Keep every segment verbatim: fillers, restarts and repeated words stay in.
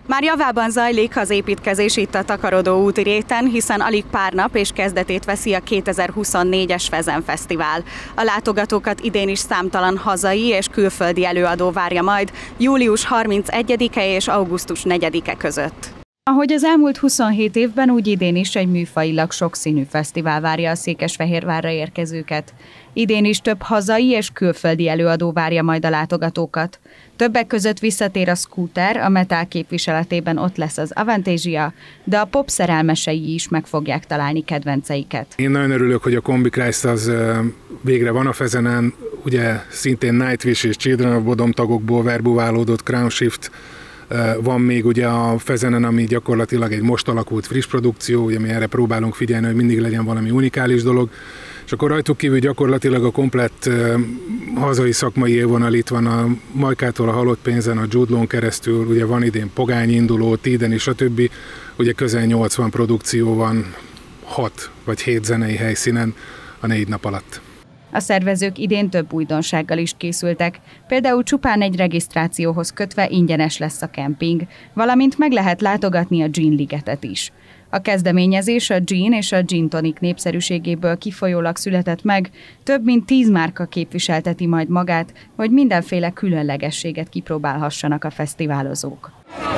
Már javában zajlik az építkezés itt a Takarodó úti réten, hiszen alig pár nap és kezdetét veszi a kétezer-huszonnégyes Fezen Fesztivál. A látogatókat idén is számtalan hazai és külföldi előadó várja majd július harmincegyedike és augusztus negyedike között. Ahogy az elmúlt huszonhét évben, úgy idén is egy műfajilag sokszínű fesztivál várja a Székesfehérvárra érkezőket. Idén is több hazai és külföldi előadó várja majd a látogatókat. Többek között visszatér a Scooter, a metal képviseletében ott lesz az Avantasia, de a pop szerelmesei is meg fogják találni kedvenceiket. Én nagyon örülök, hogy a Kombi Christ az végre van a Fezenen, ugye szintén Nightwish és Children of Bodom tagokból verbuválódott Crown Shift. Van még ugye a Fezenen, ami gyakorlatilag egy most alakult friss produkció, ugye mi erre próbálunk figyelni, hogy mindig legyen valami unikális dolog, és akkor rajtuk kívül gyakorlatilag a komplett uh, hazai szakmai élvonal itt van a Majkától a Halott pénzen, a Jude Law-n keresztül, ugye van idén Pogány induló, Tiden és a többi, ugye közel nyolcvan produkció van, hat vagy hét zenei helyszínen a négy nap alatt. A szervezők idén több újdonsággal is készültek, például csupán egy regisztrációhoz kötve ingyenes lesz a kemping, valamint meg lehet látogatni a Gin Ligetet is. A kezdeményezés a gin és a gin tonic népszerűségéből kifolyólag született meg, több mint tíz márka képviselteti majd magát, hogy mindenféle különlegességet kipróbálhassanak a fesztiválozók.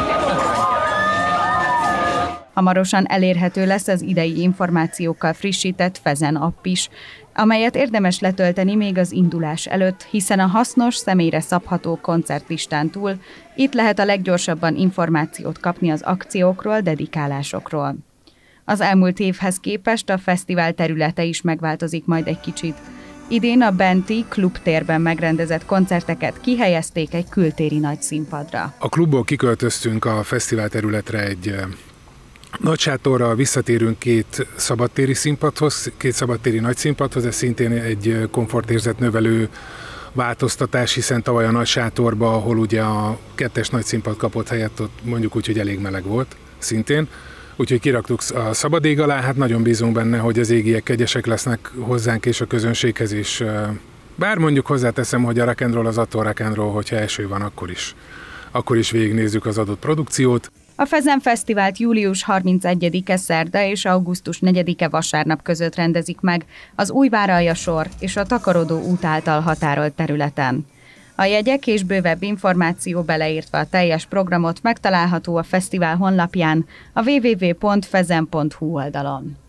Hamarosan elérhető lesz az idei információkkal frissített Fezen app is, amelyet érdemes letölteni még az indulás előtt, hiszen a hasznos, személyre szabható koncertlistán túl itt lehet a leggyorsabban információt kapni az akciókról, dedikálásokról. Az elmúlt évhez képest a fesztivál területe is megváltozik majd egy kicsit. Idén a Benti klubtérben megrendezett koncerteket kihelyezték egy kültéri nagy színpadra. A klubból kiköltöztünk a fesztivál területre egy nagy sátorral, visszatérünk két szabadtéri színpadhoz, két szabadtéri nagy színpadhoz, ez szintén egy komfortérzet növelő változtatás, hiszen tavaly a nagy sátorba, ahol ugye a kettes nagy színpad kapott helyet, ott mondjuk úgy, hogy elég meleg volt szintén. Úgyhogy kiraktuk a szabad ég alá, hát nagyon bízunk benne, hogy az égiek kegyesek lesznek hozzánk és a közönséghez is. Bár mondjuk hozzáteszem, hogy a rock and roll az attól rock and roll, hogyha eső van, akkor is, akkor is végignézzük az adott produkciót. A Fezen Fesztivált július harmincegyedike szerda és augusztus negyedike vasárnap között rendezik meg az Újvár-Aljasor és a Takarodó út által határolt területen. A jegyek és bővebb információ beleértve a teljes programot megtalálható a fesztivál honlapján, a double-u double-u double-u pont fezen pont hu oldalon.